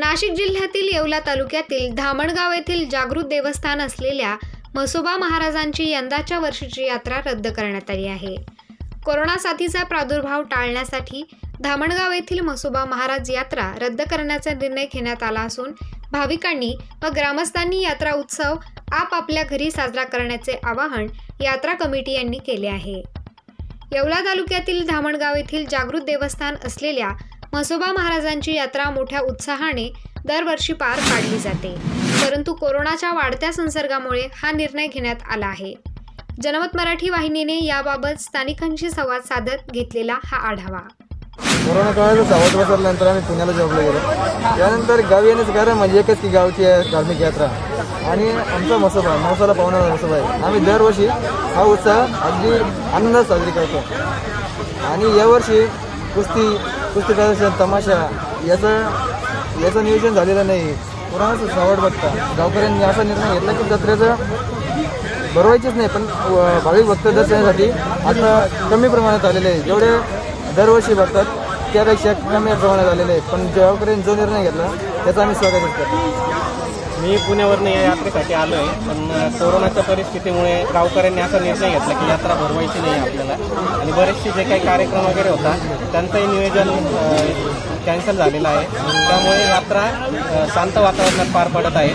नाशिक जिल्ह्यातील येवला तालुक्यातील धामणगाव येथील जागृत देवस्थान असलेल्या म्हसोबा महाराजांची यंदाच्या वर्षीची यात्रा रद्द करण्यात आली आहे। कोरोना साथीचा प्रादुर्भाव टाळण्यासाठी धामणगाव येथील म्हसोबा महाराज यात्रा रद्द करण्याचा निर्णय घेण्यात आला असून भाविकांनी व ग्रामस्थांनी यात्रा उत्सव आपापल्या घरी साजरा करण्याचे आवाहन यात्रा कमिटी यांनी केले आहे। येवला तालुक्यातील धामणगाव येथील जागृत देवस्थान असलेल्या म्हसोबा महाराजांची यात्रा मोठ्या उत्साहाने दरवर्षी पार पाडली जाते, परंतु कोरोनाच्या वाढत्या संसर्गामुळे हा निर्णय घेण्यात आला आहे। जनमत मराठी वाहिनीने याबाबत स्थानिकांशी संवाद साधत घेतलेला हा आढावा। कोरोना काळात 7 वर्षानंतर आम्ही पुण्याला जॉबला गेलो। त्यानंतर गावी येण्याचं कारण म्हणजे एकच की गावची धार्मिक यात्रा आणि आमचा म्हसोबा नवसाला पावणारा म्हसोबा आहे। आम्ही दरवर्षी हा उत्सव अगदी आनंदात साजरी करतो आणि यावर्षी कुस्ती प्रदर्शन तमाशा याचं नियोजन झालेलं नाही। कोरोनाचं सावट बघता गावकऱ्यांनी असा निर्णय घेतला की जत्रेचं भरवायचीच नाही, पण भाविक भक्त दर्शनासाठी आता कमी प्रमाणात आलेले आहे। जेवढे दरवर्षी बघतात त्यापेक्षा कमी प्रमाणात आलेले आहे, पण गावकऱ्यांनी जो निर्णय घेतला त्याचा आम्ही स्वागत करतो। मी पुण्यावरून या यात्रेसाठी आलो आहे, पण कोरोनाच्या परिस्थितीमुळे गावकऱ्यांनी असा निर्णय घेतला की यात्रा भरवायची नाही आपल्याला आणि बरेचसे जे काही कार्यक्रम वगैरे होता त्यांचंही नियोजन कॅन्सल झालेलं आहे। त्यामुळे यात्रा शांत वातावरणात पार पडत आहे।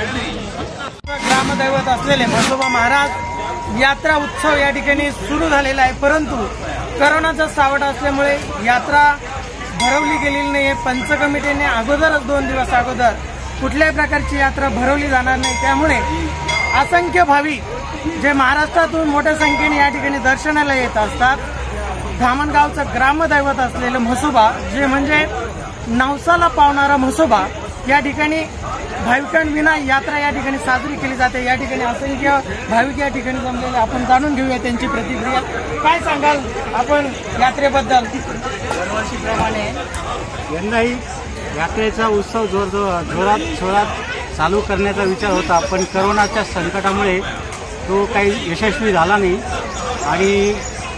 ग्रामदैवत असलेले म्हसोबा महाराज यात्रा उत्सव या ठिकाणी सुरू झालेला आहे, परंतु कोरोनाचा सावट असल्यामुळे यात्रा भरवली गेलेली नाही। पंच कमिटीने अगोदरच 2 दिवस अगोदर कुठल्याही प्रकारची यात्रा भरवली जाणार नाही। त्यामुळे असंख्य भाविक जे महाराष्ट्रातून मोठ्या संख्येने या ठिकाणी दर्शनाला येत असतात, धामणगावचं ग्रामदैवत असलेलं म्हसोबा जे म्हणजे नवसाला पावणारा म्हसोबा या ठिकाणी भाविकांविना यात्रा या ठिकाणी साजरी केली जाते। या ठिकाणी असंख्य भाविक या ठिकाणी जमलेले, आपण जाणून घेऊया त्यांची प्रतिक्रिया। काय सांगाल आपण यात्रेबद्दल? दरवर्षीप्रमाणे यंदाही यात्रेचा उत्सव जोरात चालू करण्याचा विचार होता, पण करोनाच्या संकटामुळे तो काही यशस्वी झाला नाही आणि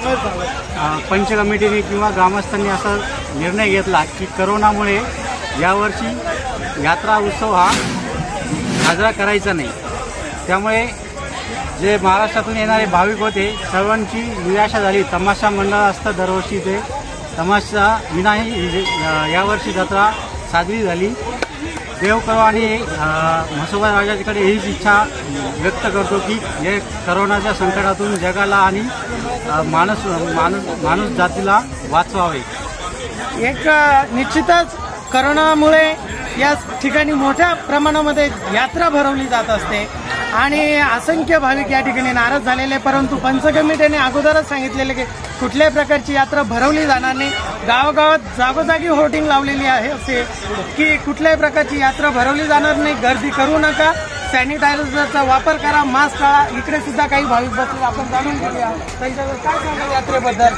पंच कमिटीने किंवा ग्रामस्थांनी असा निर्णय घेतला की करोनामुळे यावर्षी यात्रा उत्सव हा साजरा करायचा नाही। त्यामुळे जे महाराष्ट्रातून येणारे भाविक होते सर्वांची निराशा झाली। तमाशा मंडळ असतं दरवर्षी, ते तमाशा विनाही यावर्षी जत्रा साजरी झाली। देव करो आणि म्हसोबा राजाकडे हीच इच्छा व्यक्त करतो की हे करोनाच्या संकटातून जगाला आणि माणूस जातीला वाचवावे। एक निश्चितच करोनामुळे या ठिकाणी मोठ्या प्रमाणामध्ये यात्रा भरवली जात असते आणि असंख्य भाविक या ठिकाणी नाराज झालेले, परंतु पंच कमिटीने अगोदरच सांगितलेले की कुठल्याही प्रकारची यात्रा भरवली जाणार नाही। गावागावात जागोजागी होर्डिंग लावलेली आहे असे की कुठल्याही प्रकारची यात्रा भरवली जाणार नाही, गर्दी करू नका, सॅनिटायझरचा वापर करा, मास्क टाळा। इकडे सुद्धा काही भाविक बसले, आपण जाणून घेऊया त्यांच्यावर काय सांगा यात्रेबद्दल।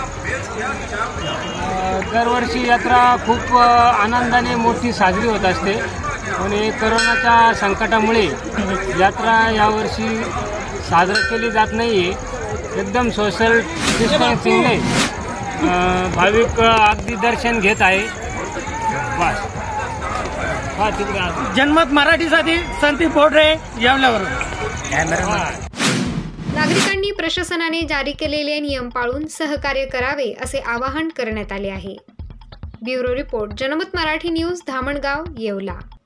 दरवर्षी यात्रा खूप आनंदाने मोठी साजरी होत असते आणि करोनाच्या संकटामुळे यात्रा यावर्षी साजरी केली जात नाही आहे। एकदम सोशल डिस्टन्सिंगने भाविक अगदी दर्शन घेत आहे। बस जनमत मराठीसाठी संदीप बोडरे, येवल्यावरून। नागरिकांनी प्रशासनाने जारी केलेले नियम पाळून सहकार्य करावे असे आवाहन करण्यात आले आहे। ब्युरो रिपोर्ट, जनमत मराठी न्यूज, धामणगाव, येवला।